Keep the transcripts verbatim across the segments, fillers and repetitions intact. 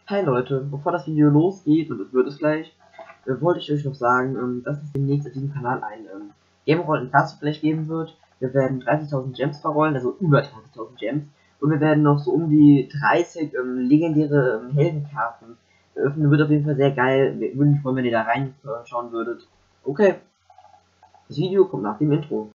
Hi Leute, bevor das Video losgeht, und es wird es gleich, äh, wollte ich euch noch sagen, ähm, dass es demnächst auf diesem Kanal ein ähm, Gameroll in Classic Flash geben wird. Wir werden dreißigtausend Gems verrollen, also über dreißigtausend Gems. Und wir werden noch so um die dreißig ähm, legendäre ähm, Heldenkarten eröffnen. Wird auf jeden Fall sehr geil. Wir würden mich freuen, wenn ihr da reinschauen würdet. Okay, das Video kommt nach dem Intro.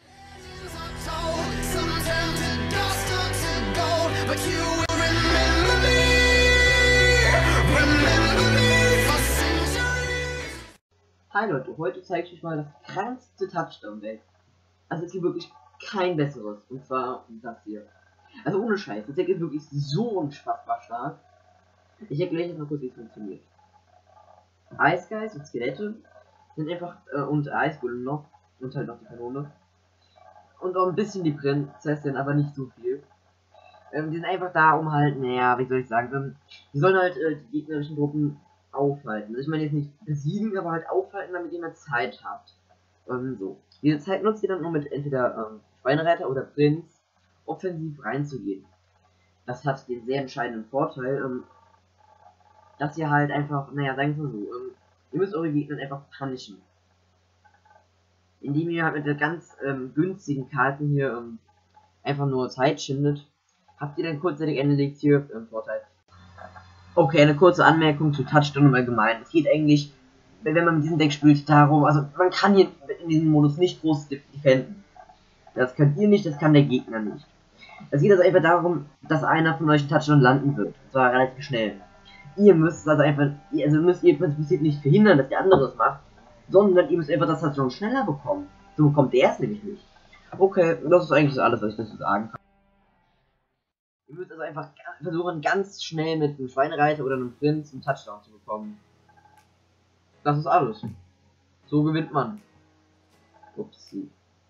Hi Leute, heute zeige ich euch mal das krankste Touchdown-Deck. Also es gibt wirklich kein besseres. Und zwar das hier. Also ohne Scheiß, das Deck ist wirklich so unfassbar stark. Ich erkläre jetzt mal kurz, wie es funktioniert. Eisgeist und Skelette sind einfach, äh, und Eisgolem noch, und halt noch die Kanone. Und auch ein bisschen die Prinzessin, aber nicht so viel. Ähm, die sind einfach da, um halt, naja, wie soll ich sagen, ähm, die sollen halt äh, die gegnerischen Gruppen aufhalten. Also ich meine jetzt nicht besiegen, aber halt aufhalten, damit ihr mehr Zeit habt. Ähm, so. Diese Zeit nutzt ihr dann nur mit entweder ähm, Schweinereiter oder Prinz offensiv reinzugehen. Das hat den sehr entscheidenden Vorteil, ähm, dass ihr halt einfach, naja, sagen wir mal so, ähm, ihr müsst eure Gegner einfach punishen. Indem ihr halt mit der ganz ähm, günstigen Karten hier ähm, einfach nur Zeit schindet, habt ihr dann kurzzeitig ein Elixier im Vorteil. Okay, eine kurze Anmerkung zu Touchdown im Allgemeinen. Es geht eigentlich, wenn man mit diesem Deck spielt, darum, also man kann hier in diesem Modus nicht groß defenden. Das könnt ihr nicht, das kann der Gegner nicht. Es geht also einfach darum, dass einer von euch einen Touchdown landen wird. Und zwar relativ schnell. Ihr müsst also einfach, also müsst ihr im Prinzip nicht verhindern, dass der andere es macht, sondern ihr müsst einfach das Touchdown schneller bekommen. So bekommt der es nämlich nicht. Okay, das ist eigentlich alles, was ich dazu sagen kann. Ihr müsst also einfach versuchen, ganz schnell mit einem Schweinereiter oder einem Prinz einen Touchdown zu bekommen. Das ist alles. So gewinnt man. Upsi.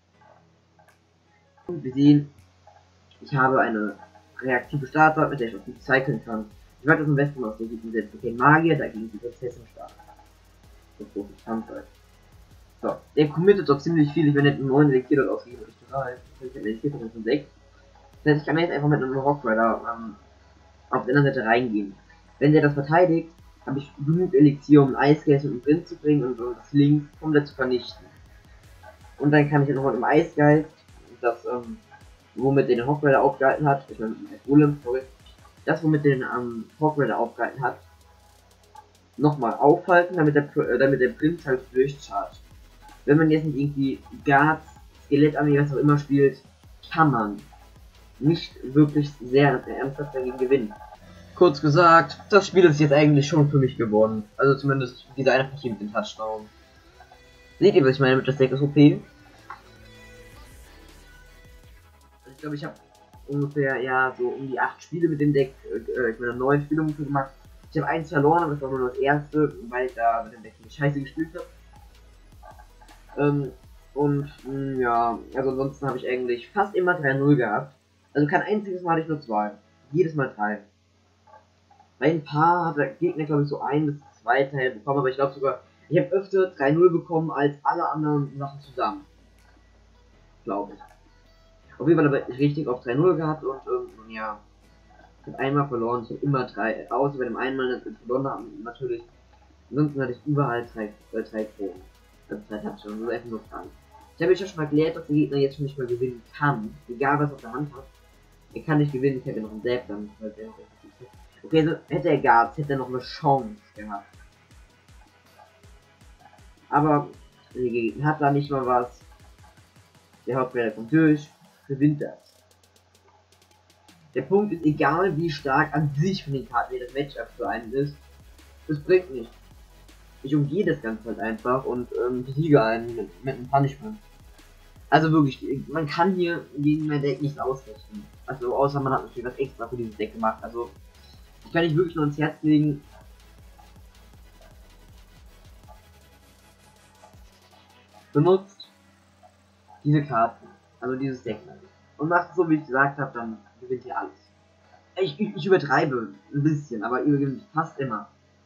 Und wir sehen, ich habe eine reaktive Starter, mit der ich auch gut cyclen kann. Ich mag das am besten aus der Gegend setzen. Okay, Magier, dagegen die Prinzessin stark. So große Kampfheit. So, der committet doch ziemlich viel. Ich werde nicht einen neuen Elixier dort ausgeben, würde ich drei. Ich habe einen Elixier von sechs. Das heißt, ich kann jetzt einfach mit einem Rockrider ähm, auf der anderen Seite reingehen. Wenn der das verteidigt, habe ich genug Elixier, um einen Eisgeist und einen Wind zu bringen und um das Links komplett zu vernichten. Und dann kann ich ja nochmal im Eisgeist, das, ähm, womit den Hawkrider aufgehalten hat, ich meine, der Golem, sorry, das, womit den ähm, Hawkrider aufgehalten hat, nochmal aufhalten, damit der, äh, damit der Prinz halt durchchargt. Wenn man jetzt nicht irgendwie Guards, Skelettarmee, was auch immer spielt, kann man nicht wirklich sehr ernsthaft dagegen gewinnen. Kurz gesagt, das Spiel ist jetzt eigentlich schon für mich gewonnen. Also zumindest dieser eine Partie mit dem Touchdown. Seht ihr, was ich meine mit das Deck ist O P? Ich glaube, ich habe ungefähr, ja, so um die acht Spiele mit dem Deck, äh, ich meine neun Spiele ungefähr gemacht. Ich habe eins verloren, aber das war nur das erste, weil ich da mit dem Deck nicht scheiße gespielt habe. Ähm, und, mh, ja, also ansonsten habe ich eigentlich fast immer drei null gehabt. Also kein einziges Mal hatte ich nur zwei. Jedes Mal drei. Bei ein paar hat der Gegner, glaube ich, so ein bis zwei Teile bekommen, aber ich glaube sogar, ich habe öfter drei null bekommen als alle anderen Sachen zusammen. Glaube ich. Auf jeden Fall habe ich richtig auf drei null gehabt und ähm, ja, ich habe einmal verloren, ich habe immer drei, außer bei dem einen Mal, das ich verloren habe, natürlich. Ansonsten hatte ich überall drei, äh, drei Kronen. Also drei Touchdowns, das ist einfach nur krank. Ich habe euch ja schon mal erklärt, dass der Gegner jetzt schon nicht mehr gewinnen kann, egal was er auf der Hand hat. Er kann nicht gewinnen, ich hätte noch einen Zap dann, weil der noch effektiv ist. Okay, also hätte er Guards, hätte er noch eine Chance gehabt. Aber der Gegner hat da nicht mal was. Der Hauptspieler kommt durch, gewinnt das. Der Punkt ist, egal wie stark an sich von den Karten das Matchup für einen ist, das bringt nichts. Ich umgehe das Ganze halt einfach und ähm, besiege einen mit, mit einem Punishment. Also wirklich, man kann hier gegen mein Deck nichts ausrichten. Also außer man hat natürlich was extra für dieses Deck gemacht. Also ich kann nicht wirklich nur ins Herz legen. Benutzt diese Karten, also dieses Deck. Und macht es so, wie ich gesagt habe, dann gewinnt ihr alles. Ich, ich, ich übertreibe ein bisschen, aber ihr gewinnt fast immer.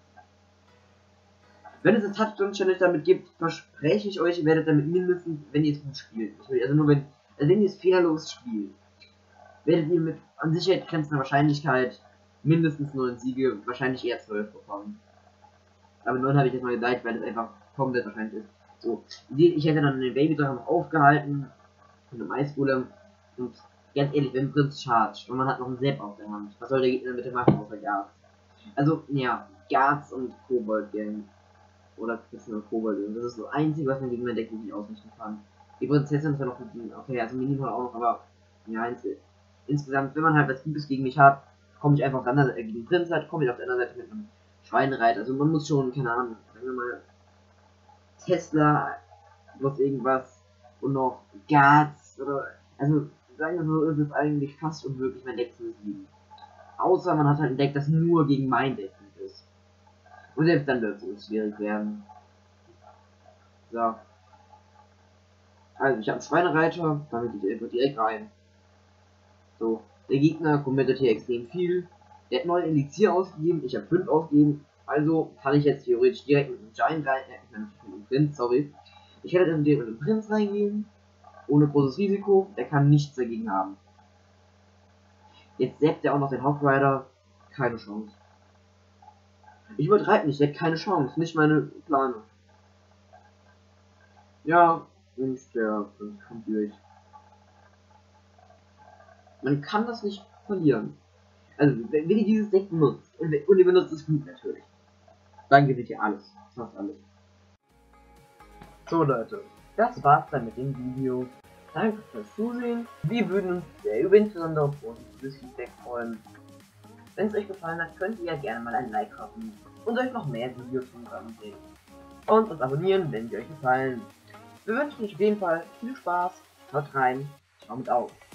Wenn es eine Touchdown-Challenge damit gibt, verspreche ich euch, ihr werdet damit mindestens, wenn ihr es gut spielt. Also nur wenn, also wenn ihr es fehlerlos spielt, werdet ihr mit an Sicherheit grenzender Wahrscheinlichkeit mindestens neun Siege, wahrscheinlich eher zwölf bekommen. Aber neun habe ich jetzt mal gesagt, weil das einfach komplett wahrscheinlich ist. So, ich hätte dann den Baby-Sachen aufgehalten und im Eisgolem und ganz ehrlich, wenn Prinz charged und man hat noch einen Sepp auf der Hand, was soll der Gegner bitte machen außer Garz? Also, ja, Garz und Kobold Gang. Oder Kissen und Kobold Gang. Das ist das Einzige, was man gegen mein Deck wirklich ausrichten kann. Die Prinzessin ist ja noch mit ihm, okay, also Minimal auch noch, aber ja, ins, insgesamt, wenn man halt was Gutes gegen mich hat, komme ich einfach auf der anderen Seite, äh, gegen Prinz halt, komme ich auf der anderen Seite mit einem Schweinreit. Also man muss schon, keine Ahnung, sagen wir mal, Tesla, bloß irgendwas und noch Garz oder, also sagen wir so, ist es eigentlich fast unmöglich, mein Deck zu besiegen. Außer man hat halt ein Deck, das nur gegen mein Deck gut ist. Und selbst dann wird es schwierig werden. So. Also ich habe einen Schweinereiter, damit geht er direkt rein. So, der Gegner committet hier extrem viel. Der hat neun Elixier ausgegeben, ich habe fünf ausgegeben. Also kann ich jetzt theoretisch direkt mit dem Giant rein, äh, ich meine mit dem Prinz, sorry. Ich hätte dann direkt mit dem Prinz reingehen, ohne großes Risiko, der kann nichts dagegen haben. Jetzt setzt er auch noch den Hauptrider, keine Chance. Ich übertreibe nicht, der hat keine Chance, nicht meine Planung. Ja, und der Prinz kommt durch. Man kann das nicht verlieren. Also, wenn ihr dieses Deck benutzt, und ihr benutzt es gut natürlich, dann gewinnt ihr alles. Fast alles. So Leute, das war's dann mit dem Video. Danke fürs Zusehen. Wir würden uns sehr über insbesondere auf positives Feedback freuen. Wenn es euch gefallen hat, könnt ihr ja gerne mal ein Like hoffen und euch noch mehr Videos von uns ansehen. Und uns abonnieren, wenn sie euch gefallen. Wir wünschen euch auf jeden Fall viel Spaß. Haut rein. Ciao mit auf.